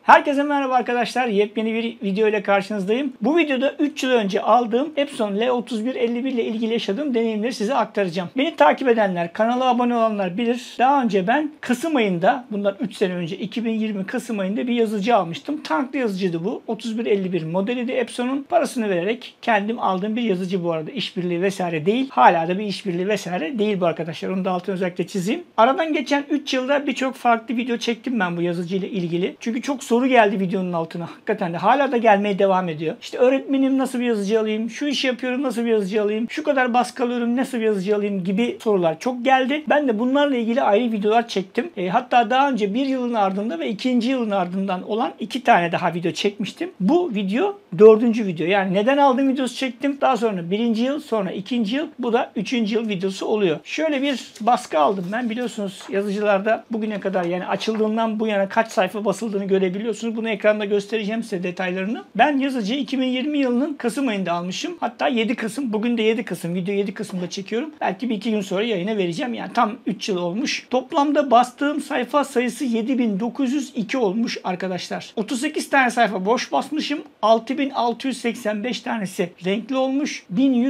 Herkese merhaba arkadaşlar. Yepyeni bir video ile karşınızdayım. Bu videoda 3 yıl önce aldığım Epson L3151 ile ilgili yaşadığım deneyimleri size aktaracağım. Beni takip edenler, kanala abone olanlar bilir. Daha önce ben Kasım ayında, bundan 3 sene önce 2020 Kasım ayında bir yazıcı almıştım. Tanklı yazıcıydı bu. 3151 modeliydi Epson'un. Parasını vererek kendim aldığım bir yazıcı bu arada. İşbirliği vesaire değil. Hala da bir işbirliği vesaire değil bu arkadaşlar. Onu da altını özellikle çizeyim. Aradan geçen 3 yılda birçok farklı video çektim ben bu yazıcı ile ilgili. Çünkü çok soru geldi videonun altına. Hakikaten de hala da gelmeye devam ediyor. İşte öğretmenim nasıl bir yazıcı alayım? Şu işi yapıyorum nasıl bir yazıcı alayım? Şu kadar baskı alıyorum nasıl bir yazıcı alayım gibi sorular çok geldi. Ben de bunlarla ilgili ayrı videolar çektim. Hatta daha önce bir yılın ardında ve ikinci yılın ardından olan 2 tane daha video çekmiştim. Bu video 4. video. Yani neden aldım videosu çektim. Daha sonra 1. yıl, sonra 2. yıl. Bu da 3. yıl videosu oluyor. Şöyle bir baskı aldım ben. Biliyorsunuz yazıcılarda bugüne kadar yani açıldığından bu yana kaç sayfa basıldığını görebiliyorsunuz. Bunu ekranda göstereceğim size detaylarını. Ben yazıcıyı 2020 yılının Kasım ayında almışım. Hatta 7 Kasım. Bugün de 7 Kasım. Video 7 Kasım'da çekiyorum. Belki bir 2 gün sonra yayına vereceğim. Yani tam 3 yıl olmuş. Toplamda bastığım sayfa sayısı 7902 olmuş arkadaşlar. 38 tane sayfa boş basmışım. 6685 tanesi renkli olmuş.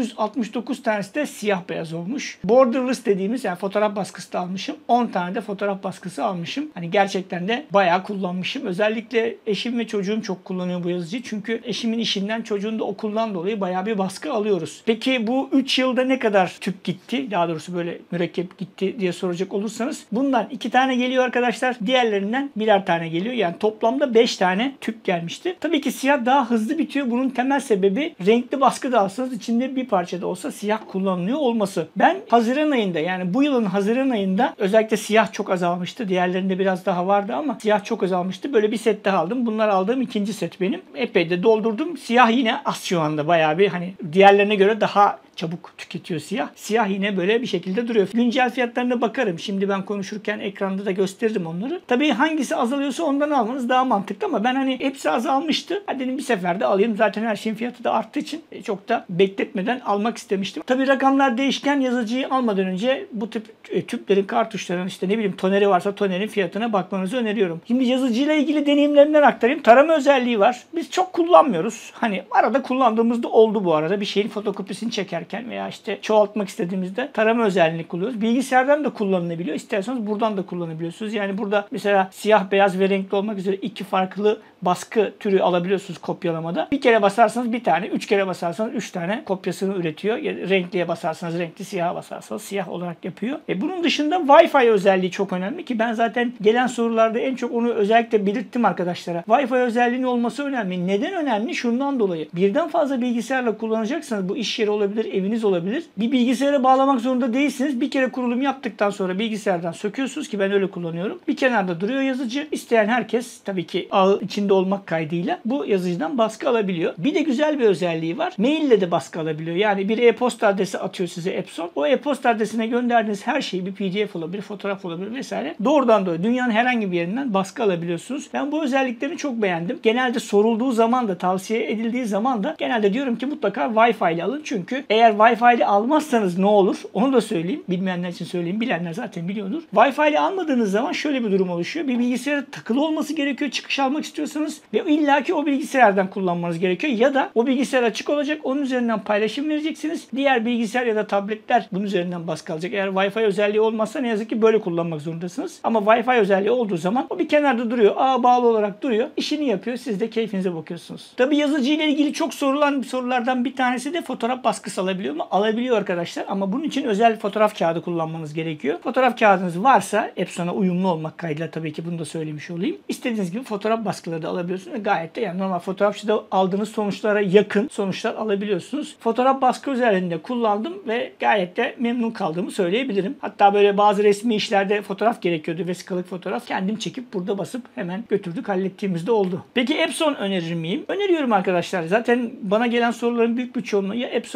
1169 tanesi de siyah beyaz olmuş. Borderless dediğimiz yani fotoğraf baskısı da almışım. 10 tane de fotoğraf baskısı almışım. Hani gerçekten de bayağı kullanmışım. Özellikle eşim ve çocuğum çok kullanıyor bu yazıcıyı. Çünkü eşimin işinden, çocuğun da okuldan dolayı bayağı bir baskı alıyoruz. Peki bu 3 yılda ne kadar tüp gitti? Daha doğrusu böyle mürekkep gitti diye soracak olursanız. Bundan 2 tane geliyor arkadaşlar. Diğerlerinden birer tane geliyor. Yani toplamda 5 tane tüp gelmişti. Tabii ki siyah daha hızlı bitiyor. Bunun temel sebebi renkli baskı da alsanız içinde bir parça da olsa siyah kullanılıyor olması. Ben Haziran ayında yani bu yılın Haziran ayında özellikle siyah çok azalmıştı. Diğerlerinde biraz daha vardı ama siyah çok azalmıştı. Böyle bir set daha aldım. Bunlar aldığım ikinci set benim. Epey de doldurdum. Siyah yine az şu anda bayağı bir hani diğerlerine göre daha çabuk tüketiyor siyah. Siyah yine böyle bir şekilde duruyor. Güncel fiyatlarına bakarım. Şimdi ben konuşurken ekranda da gösteririm onları. Tabii hangisi azalıyorsa ondan almanız daha mantıklı ama ben hani hepsi azalmıştı. Hadi dedim bir seferde alayım. Zaten her şeyin fiyatı da arttığı için çok da bekletmeden almak istemiştim. Tabii rakamlar değişken yazıcıyı almadan önce bu tip tüplerin, kartuşların işte ne bileyim toneri varsa tonerin fiyatına bakmanızı öneriyorum. Şimdi yazıcıyla ilgili deneyimlerimden aktarayım. Tarama özelliği var. Biz çok kullanmıyoruz. Hani arada kullandığımızda oldu bu arada. Bir şeyin fotokopisini çekerken veya işte çoğaltmak istediğimizde tarama özelliğini kullanıyoruz. Bilgisayardan da kullanılabiliyor. İsterseniz buradan da kullanabiliyorsunuz. Yani burada mesela siyah, beyaz ve renkli olmak üzere 2 farklı baskı türü alabiliyorsunuz kopyalamada. Bir kere basarsanız bir tane, 3 kere basarsanız 3 tane kopyasını üretiyor. Renkliye basarsanız renkli, siyaha basarsanız siyah olarak yapıyor. Bunun dışında Wi-Fi özelliği çok önemli ki ben zaten gelen sorularda en çok onu özellikle belirttim arkadaşlara. Wi-Fi özelliğinin olması önemli. Neden önemli? Şundan dolayı. Birden fazla bilgisayarla kullanacaksanız bu iş yeri olabilir, eviniz olabilir. Bir bilgisayara bağlamak zorunda değilsiniz. Bir kere kurulum yaptıktan sonra bilgisayardan söküyorsunuz ki ben öyle kullanıyorum. Bir kenarda duruyor yazıcı. İsteyen herkes tabii ki ağı içinde olmak kaydıyla bu yazıcıdan baskı alabiliyor. Bir de güzel bir özelliği var. Maille de baskı alabiliyor. Yani bir e-posta adresi atıyor size Epson. O e-posta adresine gönderdiğiniz her şeyi bir PDF olabilir, fotoğraf olabilir vesaire. Doğrudan doğruya dünyanın herhangi bir yerinden baskı alabiliyorsunuz. Ben bu özelliklerini çok beğendim. Genelde sorulduğu zaman da tavsiye edildiği zaman da genelde diyorum ki mutlaka Wi-Fi ile alın. Çünkü eğer Wi-Fi ile almazsanız ne olur? Onu da söyleyeyim. Bilmeyenler için söyleyeyim. Bilenler zaten biliyordur. Wi-Fi ile almadığınız zaman şöyle bir durum oluşuyor. Bir bilgisayara takılı olması gerekiyor. Çıkış almak istiyorsanız ve illaki o bilgisayardan kullanmanız gerekiyor. Ya da o bilgisayar açık olacak. Onun üzerinden paylaşım vereceksiniz. Diğer bilgisayar ya da tabletler bunun üzerinden baskı alacak. Eğer Wi-Fi özelliği olmazsa ne yazık ki böyle kullanmak zorundasınız. Ama Wi-Fi özelliği olduğu zaman o bir kenarda duruyor. Ağa bağlı olarak duruyor. İşini yapıyor. Siz de keyfinize bakıyorsunuz. Tabii yazıcı ile ilgili çok sorulan sorulardan bir tanesi de fotoğraf baskısı alabiliyor mu? Alabiliyor arkadaşlar ama bunun için özel fotoğraf kağıdı kullanmanız gerekiyor. Fotoğraf kağıdınız varsa Epson'a uyumlu olmak kaydıyla tabii ki bunu da söylemiş olayım. İstediğiniz gibi fotoğraf baskıları da alabiliyorsunuz. Gayet de yani normal fotoğrafçıda aldığınız sonuçlara yakın sonuçlar alabiliyorsunuz. Fotoğraf baskı özelliğinde kullandım ve gayet de memnun kaldığımı söyleyebilirim. Hatta böyle bazı resmi işlerde fotoğraf gerekiyordu. Vesikalık fotoğraf. Kendim çekip burada basıp hemen götürdük. Hallettiğimizde oldu. Peki Epson önerir miyim? Öneriyorum arkadaşlar. Zaten bana gelen soruların büyük bir çoğunluğu ya Epson ya da HP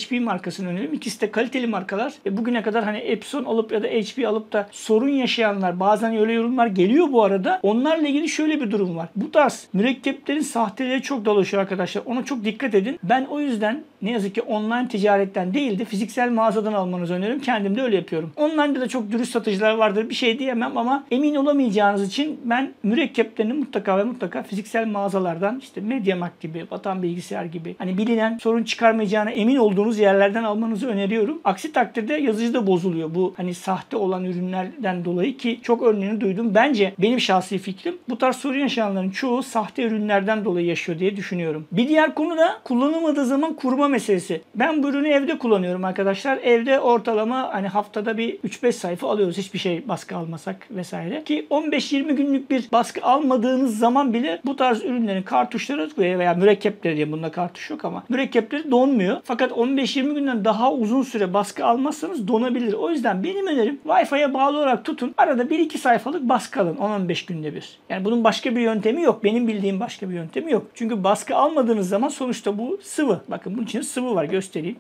HP markasını öneriyorum. İkisi de kaliteli markalar. Bugüne kadar hani Epson alıp ya da HP alıp da sorun yaşayanlar, bazen öyle yorumlar geliyor bu arada. Onlarla ilgili şöyle bir durum var. Bu tarz mürekkeplerin sahteleri çok dolaşıyor arkadaşlar. Ona çok dikkat edin. Ben o yüzden ne yazık ki online ticaretten değil de fiziksel mağazadan almanızı öneriyorum. Kendim de öyle yapıyorum. Online'da da çok dürüst satıcılar vardır. Bir şey diyemem ama emin olamayacağınız için ben mürekkeplerini mutlaka ve mutlaka fiziksel mağazalardan, işte MediaMarkt gibi, Vatan Bilgisayar gibi, hani bilinen, sorun çıkarmayacağına emin olduğunuz yerlerden almanızı öneriyorum. Aksi takdirde yazıcı da bozuluyor. Bu hani sahte olan ürünlerden dolayı, ki çok örneğini duydum. Bence benim şahsi fikrim, bu tarz sorun yaşayanların çoğu sahte ürünlerden dolayı yaşıyor diye düşünüyorum. Bir diğer konu da kullanılmadığı zaman kuruma meselesi. Ben bu ürünü evde kullanıyorum arkadaşlar. Evde ortalama hani haftada bir 3-5 sayfa alıyoruz. Hiçbir şey baskı almasak vesaire. Ki 15-20 günlük bir baskı almadığınız zaman bile bu tarz ürünlerin kartuşları veya mürekkepleri, diye bunda kartuş yok ama mürekkepleri donmuyor. Fakat 15-20 günden daha uzun süre baskı almazsanız donabilir. O yüzden benim önerim Wi-Fi'ye bağlı olarak tutun. Arada 1-2 sayfalık baskı alın 10-15 günde bir. Yani bunun başka bir yöntemi yok. Benim bildiğim başka bir yöntemi yok. Çünkü baskı almadığınız zaman sonuçta bu sıvı. Bakın bunun içinde sıvı var. Göstereyim.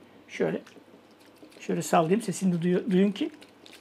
Şöyle sallayayım. Sesini duyun ki.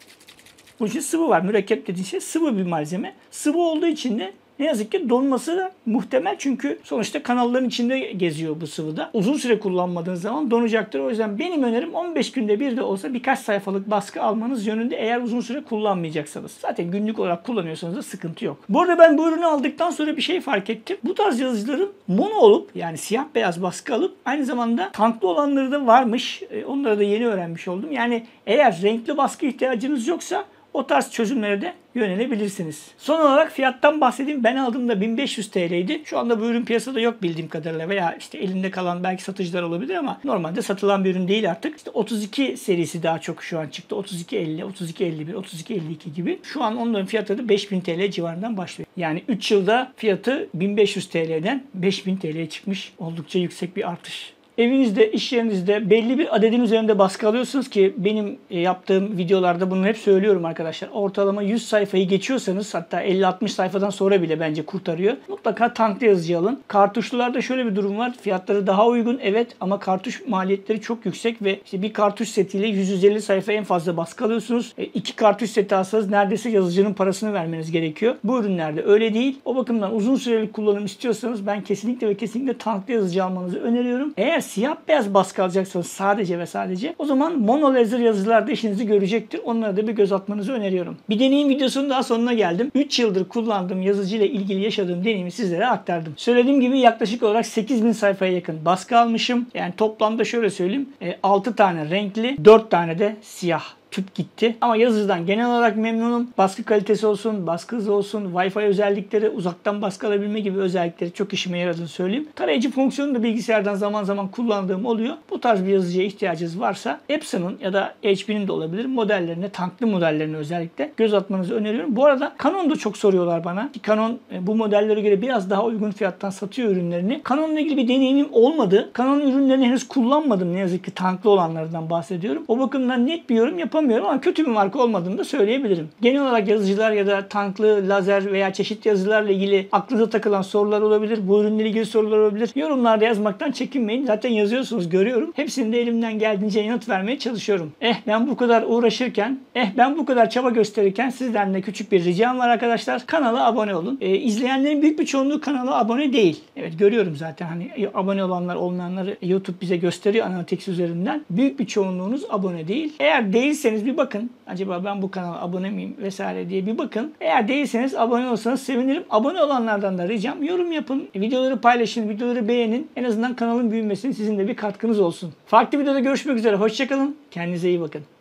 Bunun için sıvı var. Mürekkep dediğin şey sıvı bir malzeme. Sıvı olduğu için de ne yazık ki donması da muhtemel, çünkü sonuçta kanalların içinde geziyor bu sıvıda. Uzun süre kullanmadığınız zaman donacaktır. O yüzden benim önerim 15 günde bir de olsa birkaç sayfalık baskı almanız yönünde, eğer uzun süre kullanmayacaksanız. Zaten günlük olarak kullanıyorsanız da sıkıntı yok. Bu arada ben bu ürünü aldıktan sonra bir şey fark ettim. Bu tarz yazıcıların mono olup, yani siyah beyaz baskı alıp aynı zamanda tanklı olanları da varmış. Onları da yeni öğrenmiş oldum. Yani eğer renkli baskı ihtiyacınız yoksa o tarz çözümlere de yönelebilirsiniz. Son olarak fiyattan bahsedeyim. Ben aldığımda 1500 TL'ydi. Şu anda bu ürün piyasada yok bildiğim kadarıyla, veya işte elinde kalan belki satıcılar olabilir ama normalde satılan bir ürün değil artık. İşte 32 serisi daha çok şu an çıktı. 3250, 3251, 3252 gibi. Şu an onların fiyatları da 5000 TL civarından başlıyor. Yani 3 yılda fiyatı 1500 TL'den 5000 TL'ye çıkmış. Oldukça yüksek bir artış. Evinizde, iş yerinizde belli bir adedin üzerinde baskı alıyorsunuz ki benim yaptığım videolarda bunu hep söylüyorum arkadaşlar. Ortalama 100 sayfayı geçiyorsanız, hatta 50-60 sayfadan sonra bile bence kurtarıyor. Mutlaka tanklı yazıcı alın. Kartuşlularda şöyle bir durum var. Fiyatları daha uygun evet, ama kartuş maliyetleri çok yüksek ve işte bir kartuş setiyle 150 sayfa en fazla baskı alıyorsunuz. 2 kartuş seti alsanız neredeyse yazıcının parasını vermeniz gerekiyor. Bu ürünlerde öyle değil. O bakımdan uzun süreli kullanım istiyorsanız ben kesinlikle ve kesinlikle tanklı yazıcı almanızı öneriyorum. Eğer siyah beyaz baskı alacaksanız sadece ve sadece, o zaman mono laser yazıcılarda işinizi görecektir. Onlara da bir göz atmanızı öneriyorum. Bir deneyim videosunun daha sonuna geldim. 3 yıldır kullandığım yazıcı ile ilgili yaşadığım deneyimi sizlere aktardım. Söylediğim gibi yaklaşık olarak 8000 sayfaya yakın baskı almışım. Yani toplamda şöyle söyleyeyim, 6 tane renkli, 4 tane de siyah tüp gitti. Ama yazıcıdan genel olarak memnunum. Baskı kalitesi olsun, baskı hızı olsun, Wi-Fi özellikleri, uzaktan baskı alabilme gibi özellikleri çok işime yaradığını söyleyeyim. Tarayıcı fonksiyonu da bilgisayardan zaman zaman kullandığım oluyor. Bu tarz bir yazıcıya ihtiyacınız varsa Epson'un ya da HP'nin de olabilir modellerine, tanklı modellerine özellikle göz atmanızı öneriyorum. Bu arada Canon'da çok soruyorlar bana. Canon bu modellere göre biraz daha uygun fiyattan satıyor ürünlerini. Canon'la ilgili bir deneyimim olmadı. Canon ürünlerini henüz kullanmadım. Ne yazık ki tanklı olanlardan bahsediyorum. O bakımdan net bir yorum yapamıyorum ama kötü bir marka olmadığını da söyleyebilirim. Genel olarak yazıcılar ya da tanklı, lazer veya çeşitli yazıcılarla ilgili aklınıza takılan sorular olabilir. Bu ürünle ilgili sorular olabilir. Yorumlarda yazmaktan çekinmeyin. Zaten yazıyorsunuz, görüyorum. Hepsini de elimden geldiğince yanıt vermeye çalışıyorum. Ben bu kadar uğraşırken, ben bu kadar çaba gösterirken sizden de küçük bir ricam var arkadaşlar. Kanala abone olun. İzleyenlerin büyük bir çoğunluğu kanala abone değil. Evet, görüyorum zaten hani abone olanlar olmayanları YouTube bize gösteriyor Analytics üzerinden. Büyük bir çoğunluğunuz abone değil. Eğer değilseniz bir bakın. Acaba ben bu kanala abone miyim vesaire diye bir bakın. Eğer değilseniz abone olsanız sevinirim. Abone olanlardan da ricam yorum yapın. Videoları paylaşın, videoları beğenin. En azından kanalın büyümesine sizin de bir katkınız olsun. Farklı videoda görüşmek üzere. Hoşça kalın. Kendinize iyi bakın.